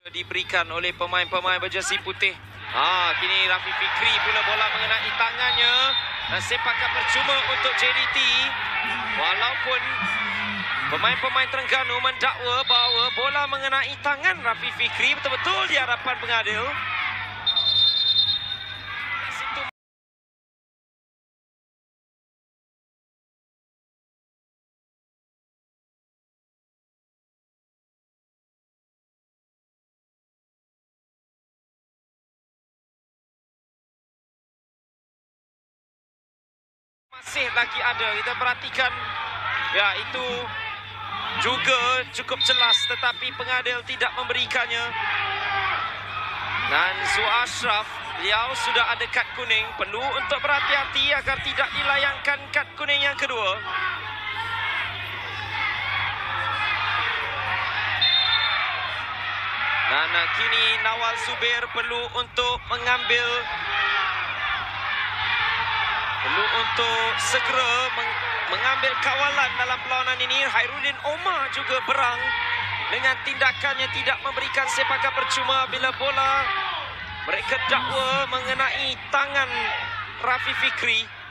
diberikan oleh pemain-pemain berjersey putih. Kini Rafi Fikri pula bola mengenai tangannya dan sepakan percuma untuk JDT. Walaupun pemain-pemain Terengganu mendakwa bahawa bola mengenai tangan Rafi Fikri betul-betul di hadapan pengadil. Masih lagi ada, kita perhatikan. Ya, itu juga cukup jelas tetapi pengadil tidak memberikannya. Dan Su Ashraf, beliau sudah ada kad kuning. Perlu untuk berhati-hati agar tidak dilayangkan kad kuning yang kedua. Dan kini Nawal Zubir perlu untuk segera mengambil kawalan dalam perlawanan ini. Hairudin Omar juga berang dengan tindakannya tidak memberikan sepakan percuma bila bola mereka dakwa mengenai tangan Rafi Fikri.